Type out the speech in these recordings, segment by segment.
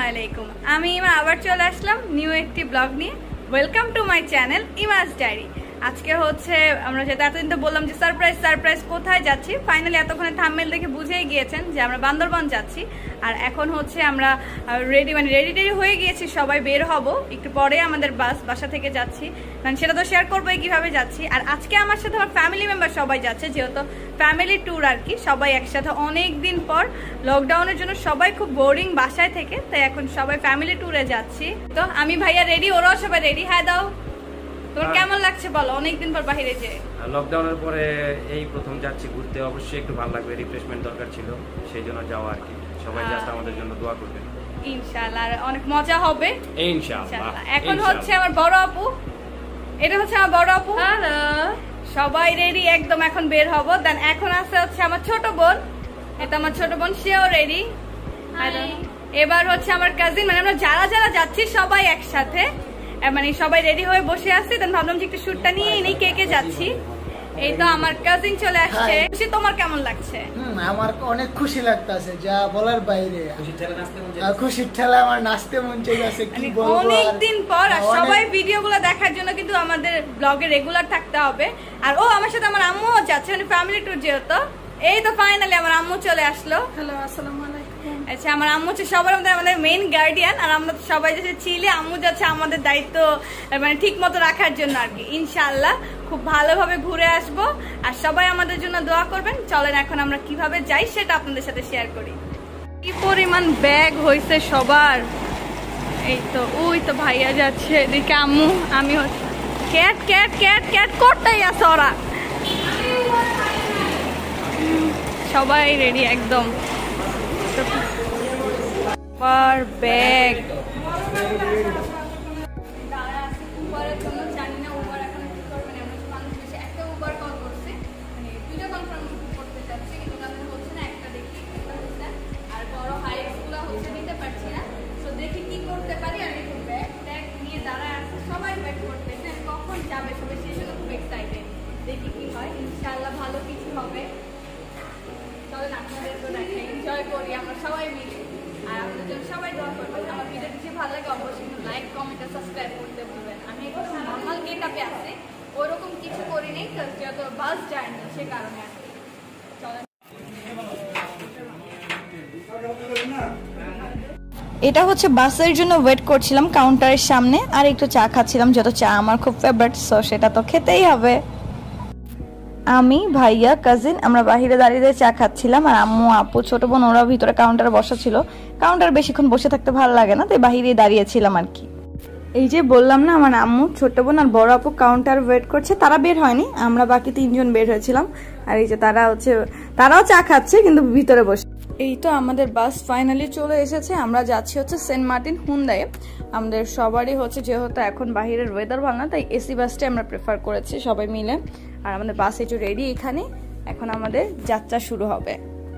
আলাইকুম। আমি ইমা আবার চলে আসলাম নিউ একটি ব্লগ নিয়ে। Welcome to my channel Ima's diary. আজকে হচ্ছে আমরা যেটা এতদিন তো বললাম যে সারপ্রাইজ কোথায় যাচ্ছি, ফাইনালি এতক্ষণে থাম্বনেল দেখে বুঝেই গিয়েছেন যে আমরা বান্দরবান যাচ্ছি। আর এখন হচ্ছে আমরা রেডি হয়ে গিয়েছি, সবাই বের হব একটু পরে। আমাদের বাসা থেকে যাচ্ছি, মানে সেটা তো শেয়ার করবো কিভাবে যাচ্ছি। আর আজকে আমার সাথে আমার ফ্যামিলি মেম্বার সবাই যাচ্ছে, যেহেতু ফ্যামিলি ট্যুর আর কি, সবাই একসাথে অনেক দিন পর। লকডাউনের জন্য সবাই খুব বোরিং বাসায় থেকে, তাই এখন সবাই ফ্যামিলি ট্যুরে যাচ্ছি। তো আমি ভাইয়া রেডি, ওরাও সবাই রেডি। হ্যাঁ দাও, তোর কেমন লাগছে বলো অনেকদিন পর বাইরে যে? লকডাউনের পরে এই প্রথম যাচ্ছি ঘুরতে, অবশ্যই একটু ভালো লাগবে, রিফ্রেশমেন্ট দরকার ছিল, সেই জন্য যাওয়া আর কি। সবাই জাস্ট আমাদের জন্য দোয়া করবেন ইনশাআল্লাহ, আর অনেক মজা হবে ইনশাআল্লাহ। এখন হচ্ছে আমার বড় আপু, এটা হচ্ছে আমার বড় আপু। হ্যালো, সবাই রেডি একদম, এখন বের হব। দেন এখন আছে হচ্ছে আমার ছোট বোন, এটা আমার ছোট বোন, সেও রেডি। এবার হচ্ছে আমার কাজিন, মানে আমরা যারা যারা যাচ্ছি সবাই একসাথে, মানে সবাই রেডি হয়ে বসে আছি। দেন ভাবলাম যে একটু শুটটা নিয়ে নেই, কে কে যাচ্ছি। এই তো আমার কাজিন চলে আসছে। খুশি, তোমার কেমন লাগছে? আমার অনেক খুশি লাগতেছে, যা বলার বাইরে। খুশির ঠেলা আমার নাচতে মন চাইছে, কি বলবো। অনেকদিন পর, আর সবাই ভিডিওগুলো দেখার জন্য কিন্তু আমাদের ব্লগে রেগুলার থাকতে হবে। আর ও আমার সাথে আমার আম্মুও যাচ্ছে, মানে ফ্যামিলি ট্যুর যেহেতু। এই তো ফাইনালি আমার আম্মু চলে আসলো। হ্যালো, আসসালামু আলাইকুম। আচ্ছা, আমার আম্মু হচ্ছে সবার মধ্যে আমাদের মেইন গার্ডিয়ান, আর আমরা সবাই যাচ্ছে চিলে, আম্মু যাচ্ছে আমাদের দায়িত্ব মানে ঠিক মতো রাখার জন্য আর কি। ইনশাআল্লাহ খুব ভালোভাবে ঘুরে আসবো, আর সবাই আমাদের জন্য দোয়া করবেন। চলেন এখন আমরা কিভাবে যাই সেটা আপনাদের সাথে শেয়ার করি। কি পরিমাণ ব্যাগ হয়েছে সবার। এই তো ওই তো ভাইয়া যাচ্ছে, এদিকে আম্মু, আমি হচ্ছে ক্যাট ক্যাট ক্যাট ক্যাট করতেই আছে ওরা। সবাই রেডি একদম, ব্যাগ দেখি কি হয়। ইনশাআল্লাহ ভালো কিছু হবে। চলেন আপনাদেরকে দেখাই, এনজয় করি আমরা সবাই মিলে। আর আপনাদের জন্য সবাই দোয়া করবেন। আমার ভিডিও যদি ভালো লাগে অবশ্যই লাইক, কমেন্ট আর সাবস্ক্রাইব করতে ভুলবেন। আমি একটু নর্মাল গেটআপে আছি, ওরকম কিছু করি নেই, যেহেতু বাস জার্নি সে কারণে আর কি। চলেন। এটা হচ্ছে বাসের জন্য ওয়েট করছিলাম কাউন্টারের সামনে, আর একটু চা খাচ্ছিলাম, যেহেতু চা আমার খুব ফেভারিট, সো সেটা তো খেতেই হবে। আমি, ভাইয়া, কাজিন আমরা বাহিরে দাঁড়িয়ে চা খাচ্ছিলাম, আর আম্মু, আপু, ছোট বোন ওরা ভিতরে কাউন্টারে বসা ছিল। কাউন্টার বেশিক্ষণ বসে থাকতে ভালো লাগে না, তাই বাহিরে দাঁড়িয়েছিলাম আর কি। এই যে বললাম না, আমার আম্মু, ছোট বোন আর বড় আপু কাউন্টার ওয়েট করছে। তারা বের হয়নি, আমরা বাকি তিনজন বের হয়েছিলাম। আর এই যে তারাও চা খাচ্ছে, কিন্তু ভিতরে বসে। এই তো আমাদের বাস ফাইনালি চলে এসেছে। আমরা যাচ্ছি হচ্ছে সেন্ট মার্টিন হুন্দায়ে। আমাদের সবারই হচ্ছে, যেহেতু এখন বাহিরের ওয়েদার ভালো না, তাই এসি বাসটাই আমরা প্রেফার করেছি সবাই মিলে। আর আমাদের বাস একটু রেডি এখানে, এখন আমাদের যাত্রা শুরু হবে।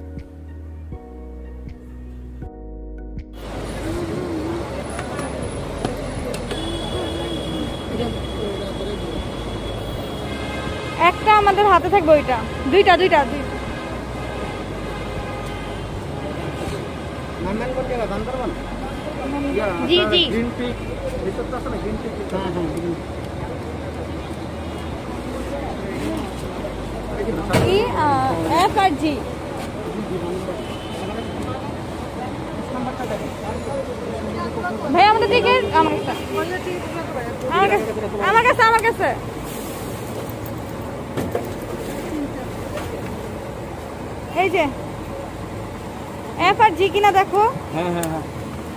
একটা আমাদের হাতে থাকবে, ওইটা দুইটা। জি জি, এফ আর জি। ভাই আমাদের দিকে, আমার কাছে এই যে এফ আর জি কিনা দেখো। হ্যাঁ হ্যাঁ হ্যাঁ,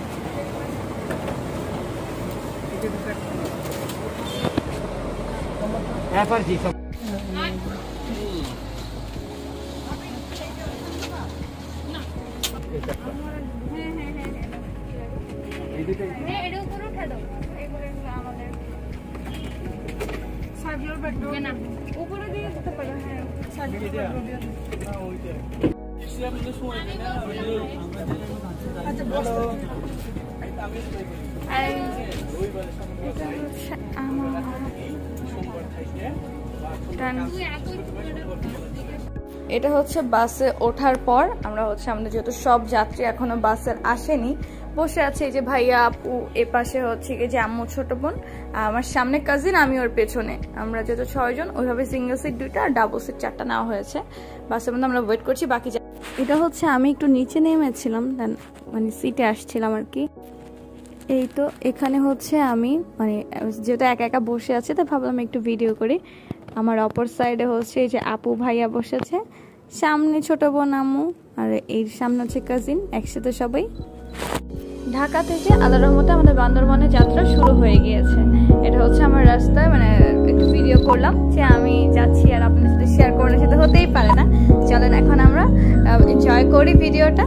এফ আর জি সব। উপরে দিয়ে যেতে পারে। হ্যাঁ, এটা হচ্ছে বাসে ওঠার পর আমরা হচ্ছে আমাদের যেহেতু সব যাত্রী এখনো বাসের আসেনি, বসে আছে এই যে ভাইয়া আপু, এ পাশে হচ্ছে যে আম্মু ছোট বোন, আমার সামনে কাজিন, আমি ওর পেছনে। আমরা যেহেতু 6 জন, ওইভাবে সিঙ্গেল সিট 2টা আর ডাবল সিট 4টা নেওয়া হয়েছে। বাসের মধ্যে আমরা ওয়েট করছি বাকি। এটা হচ্ছে আমি একটু নিচে নেমেছিলাম, মানে সিটে আসছিলাম আর কি। এই তো এখানে হচ্ছে আমি মানে যেটা একা একা বসে আছে, তাই ভাবলাম একটু ভিডিও করি। আমার অপর সাইডে হচ্ছে এই যে আপু ভাইয়া বসেছে, সামনে ছোট বোন আম্মু, আর এই সামনে হচ্ছে কাজিন, একসাথে সবাই। ঢাকা থেকে আল্লাহর রহমতে আমাদের বান্দরবনে যাত্রা শুরু হয়ে গিয়েছে। এটা হচ্ছে আমার রাস্তায়, মানে একটু ভিডিও করলাম যে আমি যাচ্ছি, আর আপনাদের সাথে শেয়ার করে সেটা হতেই পারে না। চলেন এখন আমরা এনজয় করি ভিডিওটা।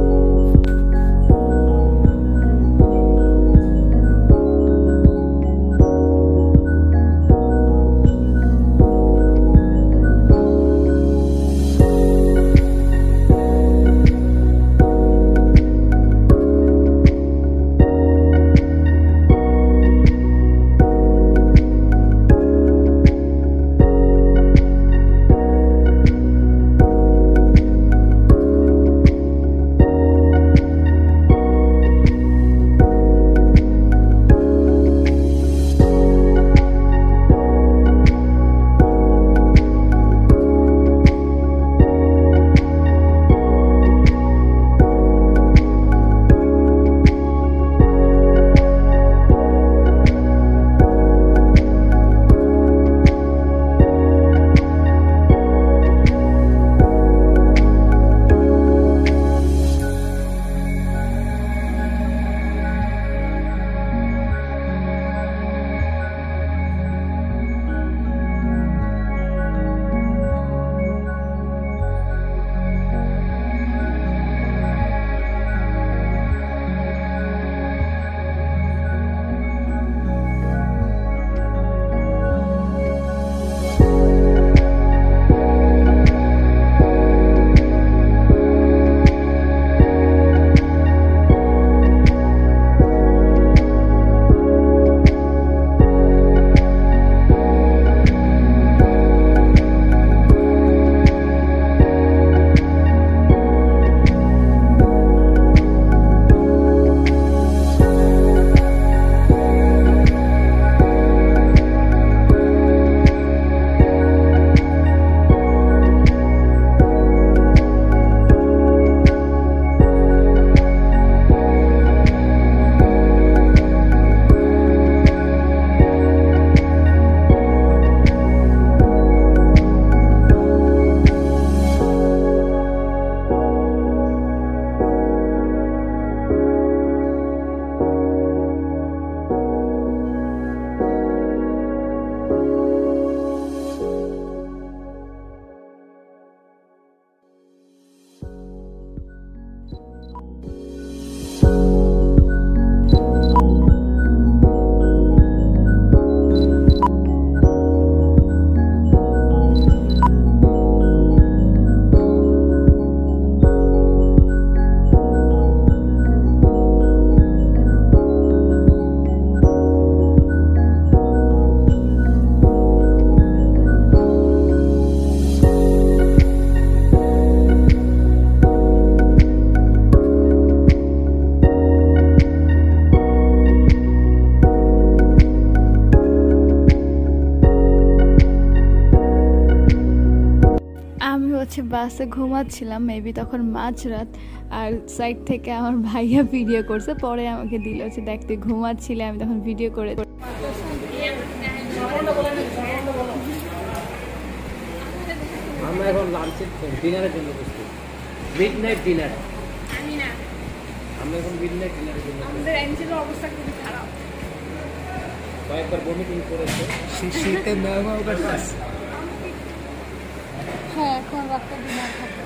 হচ্ছে বাসে ঘুমাচ্ছিলাম, মেবি তখন মাঝরাত, আর সাইড থেকে আমার ভাইয়া ভিডিও করছে, পরে আমাকে দিল হচ্ছে দেখতে ঘুমাচ্ছিলে, আমি তখন ভিডিও করে। আমরা এখন লাঞ্চের ডিনারের জন্য প্রস্তুত, মিডনাইট ডিনার। আমরা এখন মিডনাইট ডিনারের জন্য। আমাদের এনজিওর অবস্থা খুব খারাপ, কয়েকবার ভমিটিং করেছে, শীতে নামাও করতেছে। হ্যাঁ এখন রাতে ডিনার খাবো।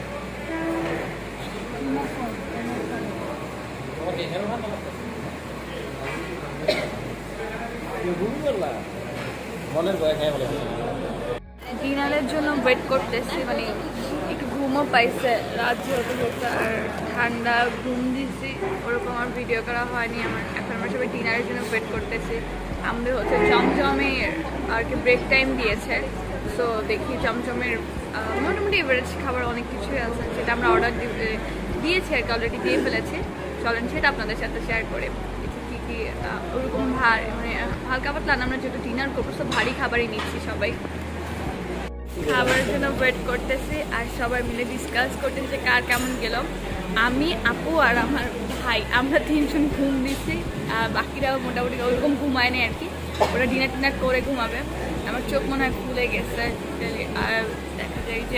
ডিনারের জন্য ওয়েট করতেছি, মানে একটু ঘুমও পাইছে, রাত যেহেতু হচ্ছে আর ঠান্ডা, ঘুম দিচ্ছি, ওরকম আমার ভিডিও করা হয়নি আমার। এখন আমরা সবাই ডিনারের জন্য ওয়েট করতেছি। আমাদের হচ্ছে চমচমে আর কি ব্রেক টাইম দিয়েছে, সো দেখি চমচমের মোটামুটি এভারেজ খাবার অনেক কিছুই আছে, সেটা আমরা অর্ডার দিয়েছি আর কি, অলরেডি দিয়ে ফেলেছি। চলেন সেটা আপনাদের সাথে শেয়ার করে কি কি ওরকম মানে হালকা পাতলা আমরা যেটা ডিনার করবো সব ভারী খাবারই নিচ্ছি সবাই খাবারের জন্য ওয়েট করতেছি আর সবাই মিলে ডিসকাস করতেছি যে কার কেমন গেল আমি আপু আর আমার ভাই আমরা 3 জন ঘুম দিচ্ছি আর বাকিরাও মোটামুটি ওরকম ঘুমায় নেই আর কি ওরা ডিনার করে ঘুমাবে আমার চোখ মনে হয় খুলে গেছে আর দেখা যায় যে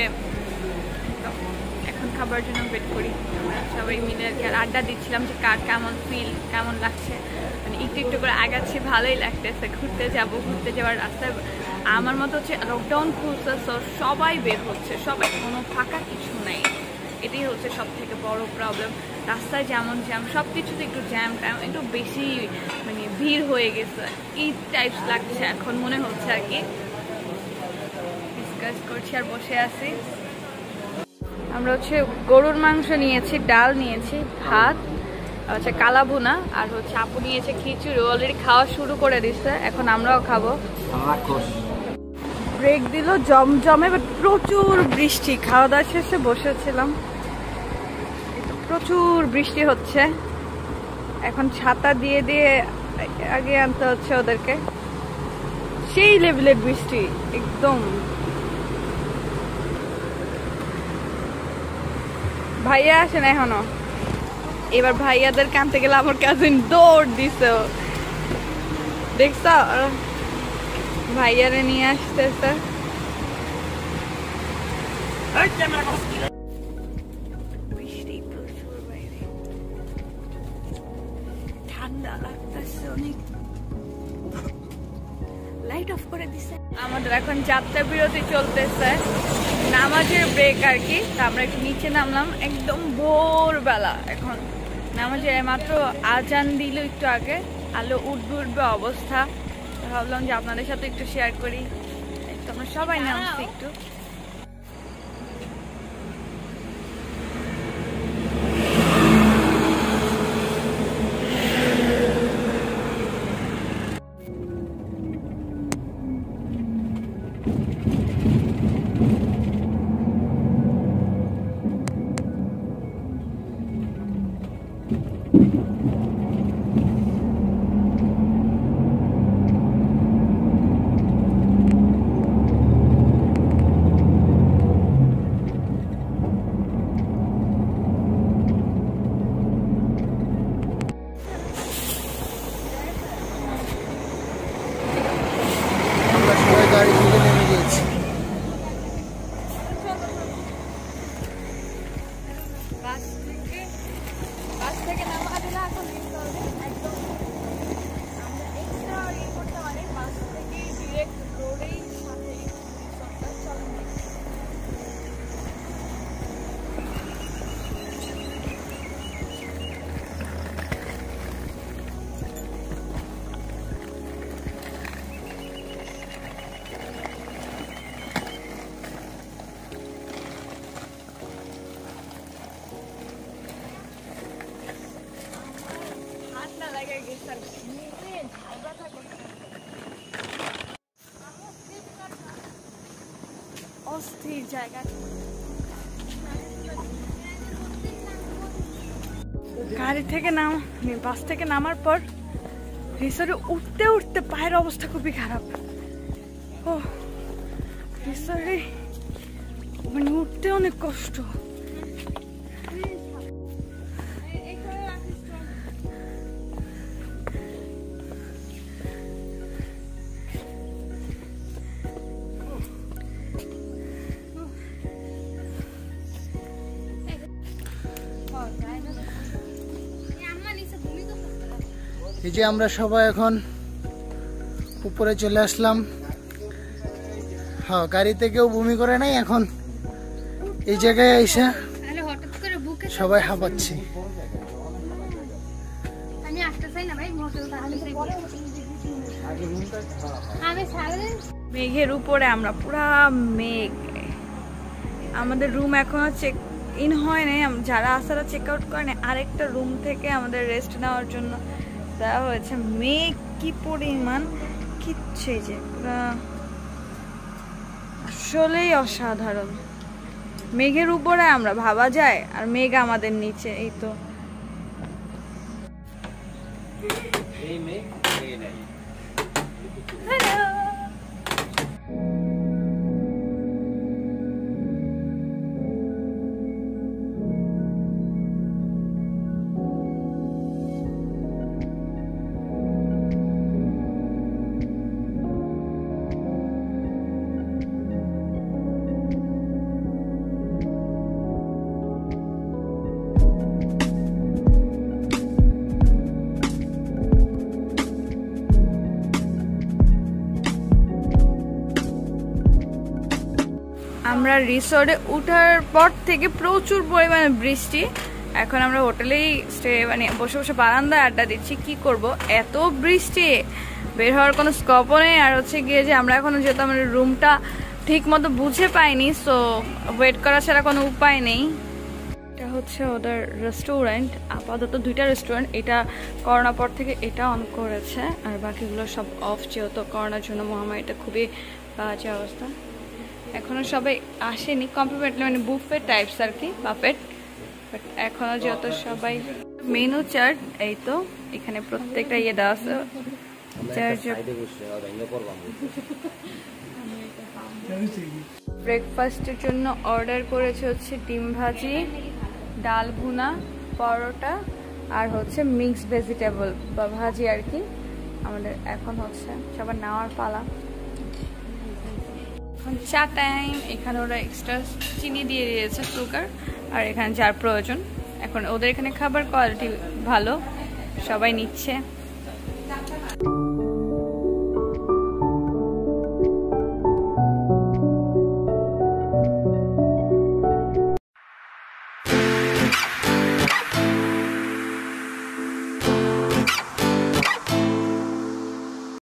এখন খাবার জন্য ওয়েট করি আমরা সবাই মিলে আর কি আর আড্ডা দিচ্ছিলাম যে কার কেমন ফিল কেমন লাগছে মানে একটু একটু করে আগাচ্ছি ভালোই লাগতেছে ঘুরতে যাওয়ার রাস্তায় আমার মতো হচ্ছে লকডাউন খুলছে সবাই বের হচ্ছে সবাই কোনো ফাঁকা কিছু নাই এটাই হচ্ছে সব থেকে বড় প্রবলেম রাস্তায় যেমন জ্যাম সব কিছুতে একটু জ্যাম একটু বেশি মানে ভিড় হয়ে গেছে এই টাইপস লাগছে এখন মনে হচ্ছে আর কি ডিসকাস করছি আর বসে আছি আমরা হচ্ছে গরুর মাংস নিয়েছি ডাল নিয়েছি ভাত হচ্ছে কালা ভুনা আর হচ্ছে আপু নিয়েছে খিচুড়ি অলরেডি খাওয়া শুরু করে দিচ্ছে এখন আমরাও খাবো ব্রেক দিল জমজমে বাট প্রচুর বৃষ্টি খাওয়া দাওয়া শেষে বসেছিলাম প্রচুর বৃষ্টি হচ্ছে এখন ছাতা দিয়ে দিয়ে আগে আনতে হচ্ছে ওদেরকে সেই লেভেলের বৃষ্টি একদম ভাইয়া আসেন এখনো এবার ভাইয়াদের কানতে গেলে আমার কাজিন দৌড় দিছে দেখছ ভাইয়ারে নিয়ে আসতেছে ঠান্ডা লাগতেছে অনেক লাইট অফ করে দিছে আমাদের এখন যাত্রা বিরতি চলতেছে নামাজের ব্রেক আর কি আমরা একটু নিচে নামলাম একদম ভোরবেলা এখন নামাজের মাত্র আজান দিল একটু আগে আলো উঠবে অবস্থা ভাবলাম যে আপনাদের সাথে একটু শেয়ার করি আমরা সবাই নামছি একটু গাড়ি থেকে নেমে গিয়েছি বাস থেকে নামা দিলে এখন একদম আমরা এক্সট্রা ইয়ে করতে পারি বাস থেকে ডিরেক্ট রোডেই সাথে চলেন অস্থির জায়গা গাড়ি থেকে বাস থেকে নামার পর রিসোর্টে উঠতে উঠতে পায়ের অবস্থা খুবই খারাপ ও রিসোর্টে মানে উঠতে অনেক কষ্ট এই যে আমরা সবাই এখন উপরে চলে আসলাম হ্যাঁ গাড়িতে কেউ বমি করে নাই এখন এই জায়গায় এসে সবাই হাঁপাচ্ছি মেঘের উপরে আমরা পুরা মেঘ আমাদের রুম এখনো চেক ইন হয় নাই যারা আসারা চেক আউট করে নাই আরেকটা রুম থেকে আমাদের রেস্ট নেওয়ার জন্য দেওয়া হয়েছে মেঘ কি পরিমাণ কিচ্ছে যে পুরা আসলেই অসাধারণ মেঘের উপরে আমরা ভাবা যায় আর মেঘ আমাদের নিচে এই তো এই মেয়ে এই নাই আমরা রিসোর্টে ওঠার পর থেকে প্রচুর পরিমাণে বৃষ্টি। এখন আমরা হোটেলেই স্টে মানে বসে বসে বারান্দায় আড্ডা দিচ্ছি। কি করব, এত বৃষ্টি, বের হওয়ার কোনো স্কপও নেই। আর হচ্ছে গিয়ে যে আমরা এখনো যেহেতু আমাদের রুমটা ঠিক মতো বুঝে পাইনি, সো ওয়েট করা ছাড়া কোনো উপায় নেই। এটা হচ্ছে ওদের রেস্টুরেন্ট, আপাতত 2টা রেস্টুরেন্ট। এটা করোনার পর থেকে এটা অন করেছে, আর বাকিগুলো সব অফ, যেহেতু করোনার জন্য মহামারীটা খুবই বাজে অবস্থা। এখনো সবাই আসেনি কমপ্লিমেন্টলি, মানে বুফে টাইপস আর কি, বাফেট। বাট এখনো যেহেতু সবাই মেনু চার্ট, এই তো এখানে প্রত্যেকটা ইয়ে দেওয়া আছে। ব্রেকফাস্টের জন্য অর্ডার করেছে হচ্ছে ডিম ভাজি, ডাল ভুনা, পরোটা আর হচ্ছে মিক্সড ভেজিটেবল বা ভাজি আর কি। আমাদের এখন হচ্ছে সবার নেওয়ার পালা। চা টাইম। এখানে ওরা এক্সট্রা চিনি দিয়ে দিয়েছে, সুগার, আর এখানে যার প্রয়োজন। এখন ওদের এখানে খাবার কোয়ালিটি ভালো, সবাই নিচ্ছে।